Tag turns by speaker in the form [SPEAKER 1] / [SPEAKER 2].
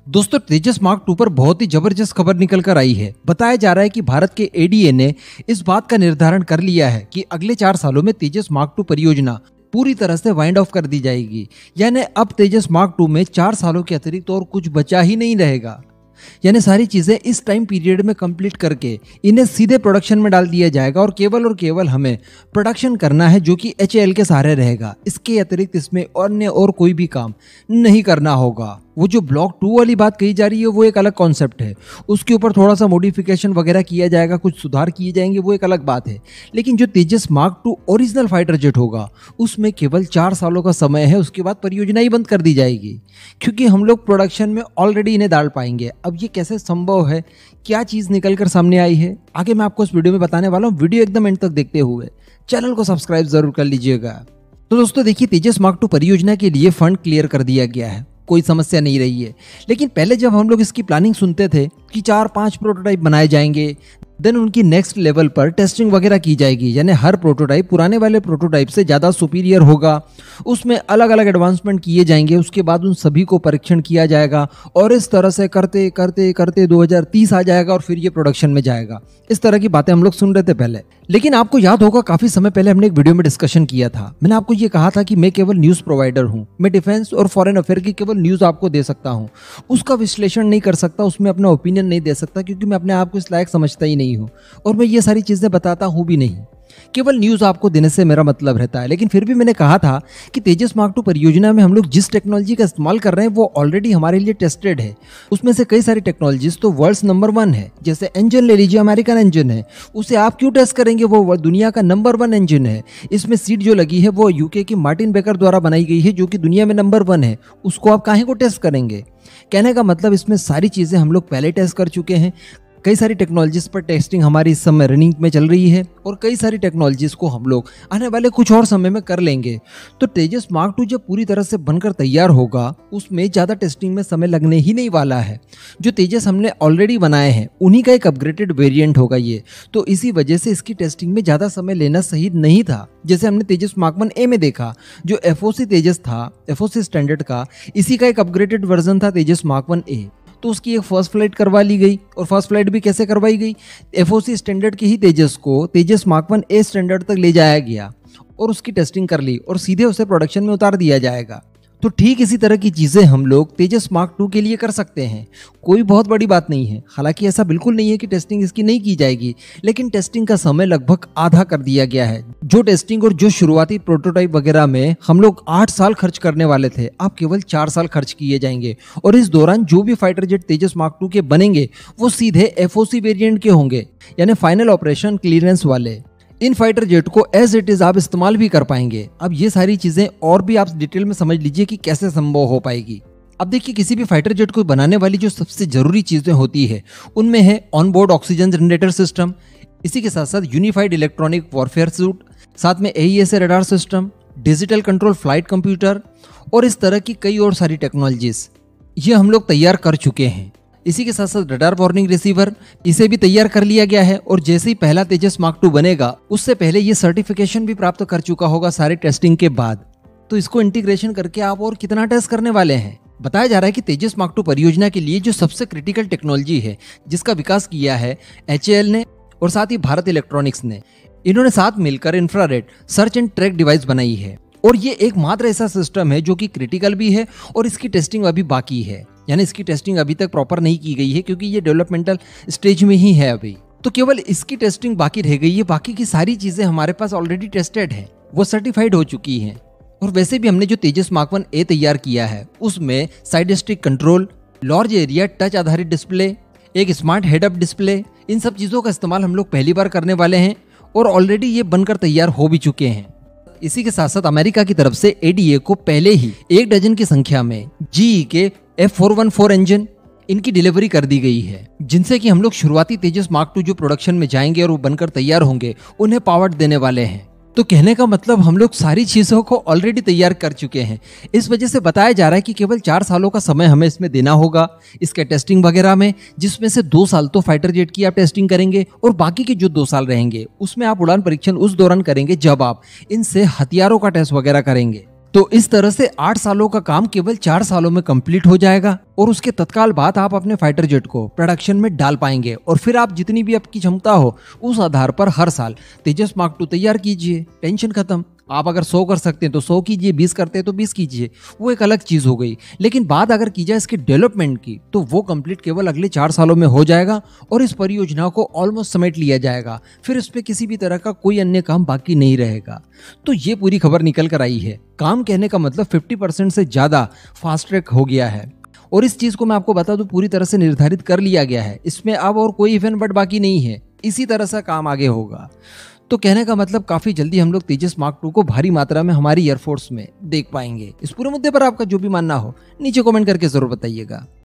[SPEAKER 1] दोस्तों तेजस मार्क 2 पर बहुत ही जबरदस्त खबर निकल कर आई है। बताया जा रहा है कि भारत के एडीए ने इस बात का निर्धारण कर लिया है कि अगले 4 सालों में तेजस मार्क 2 परियोजना पूरी तरह से वाइंड ऑफ कर दी जाएगी। यानी अब तेजस मार्क 2 में 4 सालों के अतिरिक्त और कुछ बचा ही नहीं रहेगा। यानी सारी चीजें इस टाइम पीरियड में कंप्लीट करके इन्हें सीधे प्रोडक्शन में डाल दिया जाएगा और केवल हमें प्रोडक्शन करना है जो कि एचएएल के सहारे रहेगा। इसके अतिरिक्त इसमें अन्य और कोई भी काम नहीं करना होगा। वो जो ब्लॉक 2 वाली बात कही जा रही है वो एक अलग कॉन्सेप्ट है, उसके ऊपर थोड़ा सा मॉडिफिकेशन वगैरह किया जाएगा, कुछ सुधार किए जाएंगे, वो एक अलग बात है। लेकिन जो Tejas mark 2 original fighter jet होगा उसमें केवल 4 सालों का समय है, उसके बाद परियोजना ही बंद कर दी जाएगी क्योंकि हम लोग प्रोडक्शन में ऑलरेडी इन्हें डाल पाएंगे। अब ये कैसे संभव है, क्या चीज निकल कर सामने आई है, आगे मैं आपको इस वीडियो में बताने वाला हूँ। वीडियो एकदम एंड तक देखते हुए चैनल को सब्सक्राइब जरूर कर लीजिएगा। तो दोस्तों देखिए, तेजस मार्क 2 परियोजना के लिए फंड क्लियर कर दिया गया है, कोई समस्या नहीं रही है। लेकिन पहले जब हम लोग इसकी प्लानिंग सुनते थे कि 4-5 प्रोटोटाइप बनाए जाएंगे, देन उनकी नेक्स्ट लेवल पर टेस्टिंग वगैरह की जाएगी, यानी हर प्रोटोटाइप पुराने वाले प्रोटोटाइप से ज़्यादा सुपीरियर होगा, उसमें अलग अलग एडवांसमेंट किए जाएंगे, उसके बाद उन सभी को परीक्षण किया जाएगा और इस तरह से करते करते करते 2030 आ जाएगा और फिर ये प्रोडक्शन में जाएगा। इस तरह की बातें हम लोग सुन रहे थे पहले। लेकिन आपको याद होगा काफी समय पहले हमने एक वीडियो में डिस्कशन किया था। मैंने आपको ये कहा था कि मैं केवल न्यूज प्रोवाइडर हूँ, मैं डिफेंस और फॉरेन अफेयर की केवल न्यूज आपको दे सकता हूँ, उसका विश्लेषण नहीं कर सकता, उसमें अपना ओपिनियन नहीं दे सकता क्योंकि मैं अपने आप को इस लायक समझता ही नहीं हूँ और मैं ये सारी चीजें बताता हूँ भी नहीं। केवल न्यूज आपको देने से मेरा मतलब रहता है। लेकिन फिर भी मैंने कहा था कि तेजस मार्क 2 परियोजना में हम लोग जिस टेक्नोलॉजी का इस्तेमाल कर रहे हैं वो ऑलरेडी हमारे लिए टेस्टेड है। उसमें से कई सारी टेक्नोलॉजीज तो वर्ल्ड नंबर 1 है। जैसे इंजन ले लीजिए, अमेरिकन इंजन है, उसे आप क्यों टेस्ट करेंगे, वो दुनिया का नंबर 1 इंजन है। इसमें सीट जो लगी है वो यूके की मार्टिन बेकर द्वारा बनाई गई है जो कि दुनिया में नंबर 1 है, उसको आप काहे को टेस्ट करेंगे। कहने का मतलब इसमें सारी चीजें हम लोग पहले टेस्ट कर चुके हैं। कई सारी टेक्नोलॉजीज पर टेस्टिंग हमारी इस समय रनिंग में चल रही है और कई सारी टेक्नोलॉजीज को हम लोग आने वाले कुछ और समय में कर लेंगे। तो तेजस मार्क 2 जब पूरी तरह से बनकर तैयार होगा उसमें ज़्यादा टेस्टिंग में समय लगने ही नहीं वाला है। जो तेजस हमने ऑलरेडी बनाए हैं उन्हीं का एक अपग्रेडेड वेरिएंट होगा ये, तो इसी वजह से इसकी टेस्टिंग में ज़्यादा समय लेना सही नहीं था। जैसे हमने तेजस मार्क 1A में देखा, जो एफओसी तेजस था, एफओसी स्टैंडर्ड का, इसी का एक अपग्रेडेड वर्जन था तेजस मार्क 1A। तो उसकी एक फर्स्ट फ्लाइट करवा ली गई और फर्स्ट फ्लाइट भी कैसे करवाई गई, एफओसी स्टैंडर्ड की ही तेजस को तेजस मार्क 1A स्टैंडर्ड तक ले जाया गया और उसकी टेस्टिंग कर ली और सीधे उसे प्रोडक्शन में उतार दिया जाएगा। तो ठीक इसी तरह की चीजें हम लोग तेजस मार्क 2 के लिए कर सकते हैं, कोई बहुत बड़ी बात नहीं है। हालांकि ऐसा बिल्कुल नहीं है कि टेस्टिंग इसकी नहीं की जाएगी, लेकिन टेस्टिंग का समय लगभग आधा कर दिया गया है। जो टेस्टिंग और जो शुरुआती प्रोटोटाइप वगैरह में हम लोग 8 साल खर्च करने वाले थे, अब केवल 4 साल खर्च किए जाएंगे और इस दौरान जो भी फाइटर जेट तेजस मार्क 2 के बनेंगे वो सीधे एफओसी वेरिएंट के होंगे, यानी फाइनल ऑपरेशन क्लियरेंस वाले। इन फाइटर जेट को एज इट इज आप इस्तेमाल भी कर पाएंगे। अब ये सारी चीजें और भी आप डिटेल में समझ लीजिए कि कैसे संभव हो पाएगी। अब देखिए, किसी भी फाइटर जेट को बनाने वाली जो सबसे जरूरी चीजें होती है उनमें है ऑनबोर्ड ऑक्सीजन जनरेटर सिस्टम, इसी के साथ साथ यूनिफाइड इलेक्ट्रॉनिक वॉरफेयर सूट, साथ में AESA radar system, digital control flight computer और इस तरह की कई और सारी टेक्नोलॉजीज ये हम लोग तैयार कर चुके हैं। इसी के साथ साथ रडार वार्निंग रिसीवर, इसे भी तैयार कर लिया गया है और जैसे ही पहला तेजस मार्क 2 बनेगा उससे पहले ये सर्टिफिकेशन भी प्राप्त कर चुका होगा सारे टेस्टिंग के बाद। तो इसको इंटीग्रेशन करके आप और कितना टेस्ट करने वाले हैं। बताया जा रहा है कि तेजस मार्क 2 परियोजना के लिए जो सबसे क्रिटिकल टेक्नोलॉजी है जिसका विकास किया है एचएएल ने और साथ ही भारत इलेक्ट्रॉनिक्स ने, इन्होंने साथ मिलकर infrared search and track device बनाई है और ये एकमात्र ऐसा सिस्टम है जो कि क्रिटिकल भी है और इसकी टेस्टिंग अभी बाकी है। यानी इसकी टेस्टिंग अभी तक प्रॉपर नहीं की गई है क्योंकि ये डेवलपमेंटल स्टेज में ही है अभी, तो केवल इसकी टेस्टिंग बाकी रह गई है। बाकी की सारी चीजें हमारे पास ऑलरेडी टेस्टेड है, वो सर्टिफाइड हो चुकी हैं। और वैसे भी हमने जो तेजस मार्क 1A तैयार किया है उसमें side stick control, large area touch आधारित डिस्प्ले, एक स्मार्ट हेड अप डिस्प्ले, इन सब चीजों का इस्तेमाल हम लोग पहली बार करने वाले हैं और ऑलरेडी ये बनकर तैयार हो भी चुके हैं। इसी के साथ साथ अमेरिका की तरफ से एडीए को पहले ही 1 डजन की संख्या में GE के F414 इंजन इनकी डिलीवरी कर दी गई है, जिनसे कि हम लोग शुरुआती तेजस मार्क 2 जो प्रोडक्शन में जाएंगे और वो बनकर तैयार होंगे उन्हें पावर देने वाले हैं। तो कहने का मतलब हम लोग सारी चीजों को ऑलरेडी तैयार कर चुके हैं। इस वजह से बताया जा रहा है कि केवल 4 सालों का समय हमें इसमें देना होगा इसके टेस्टिंग वगैरह में, जिसमें से 2 साल तो फाइटर जेट की आप टेस्टिंग करेंगे और बाकी के जो 2 साल रहेंगे उसमें आप उड़ान परीक्षण उस दौरान करेंगे जब आप इनसे हथियारों का टेस्ट वगैरह करेंगे। तो इस तरह से 8 सालों का काम केवल 4 सालों में कंप्लीट हो जाएगा और उसके तत्काल बाद आप अपने फाइटर जेट को प्रोडक्शन में डाल पाएंगे और फिर आप जितनी भी आपकी क्षमता हो उस आधार पर हर साल तेजस मार्क 2 तैयार कीजिए, टेंशन खत्म। आप अगर 100 कर सकते हैं तो 100 कीजिए, 20 करते हैं तो 20 कीजिए, वो एक अलग चीज हो गई। लेकिन बात अगर की जाए इसके डेवलपमेंट की तो वो कंप्लीट केवल अगले 4 सालों में हो जाएगा और इस परियोजना को ऑलमोस्ट समेट लिया जाएगा। फिर इस पे किसी भी तरह का कोई अन्य काम बाकी नहीं रहेगा। तो ये पूरी खबर निकल कर आई है। काम कहने का मतलब 50% से ज्यादा फास्ट ट्रैक हो गया है और इस चीज को मैं आपको बता दूं पूरी तरह से निर्धारित कर लिया गया है। इसमें अब और कोई इफ एंड बट बाकी नहीं है, इसी तरह से काम आगे होगा। तो कहने का मतलब काफी जल्दी हम लोग तेजस मार्क 2 को भारी मात्रा में हमारी एयरफोर्स में देख पाएंगे। इस पूरे मुद्दे पर आपका जो भी मानना हो नीचे कमेंट करके जरूर बताइएगा।